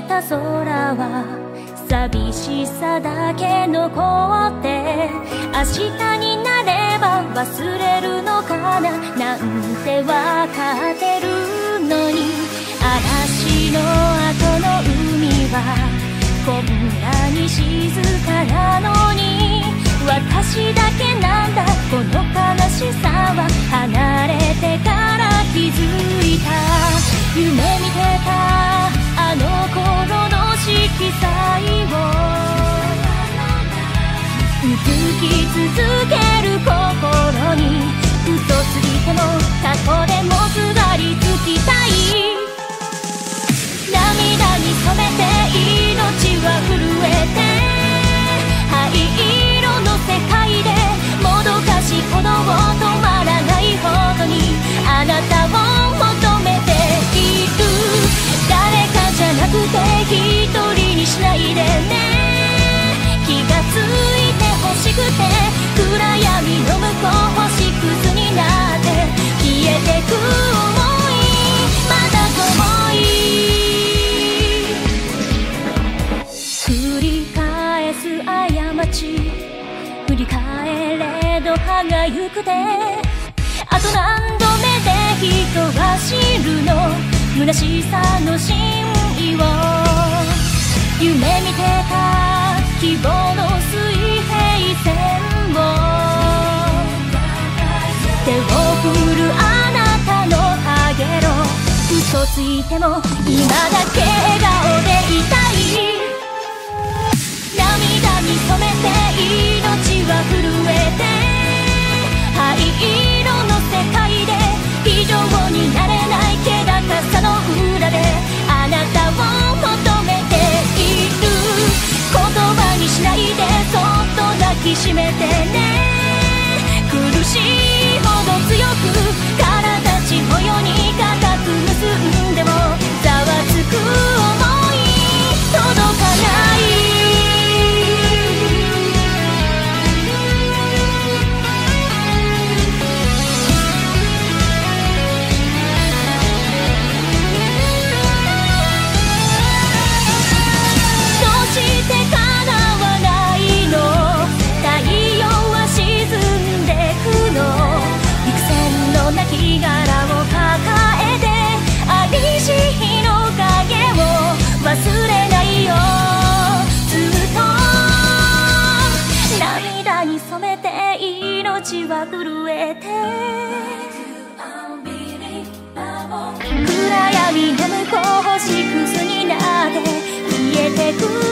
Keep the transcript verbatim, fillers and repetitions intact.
た空は寂しさだけ残って明日になれば忘れるのかななんてわかってるのに嵐の後の海はこんなに静かなのに私だけなんだこの悲しさは離れてから気づいた夢見てたあの頃の色彩をうずき続ける心に嘘ついても過去でもすがりつきたい涙に染めて命は震えて灰色の世界でもどかしい鼓動止まらないほどにあなたを求めている誰かじゃなくて一人にしないでね気がついて欲しくて暗闇の向こう星屑になって消えてく想いまだ遠い繰り返す過ち振り返れど歯がゆくてあと何度目で人は知るの虚しさの真意を夢見てた希望の水平線を手を振るあなたのかげろ嘘ついても今だけ笑顔でいたい涙に染めて命は震えて灰色の世界で非常になれない気高さの裏であなたを求めている言葉にしないでそっと抱きしめてね苦しいほど強く体地模様に固く結んでもざわつく想い届かない亡き殻を抱えて愛し日の影を忘れないよずっと涙に染めて命は震えて暗闇の向こう星屑になって消えてく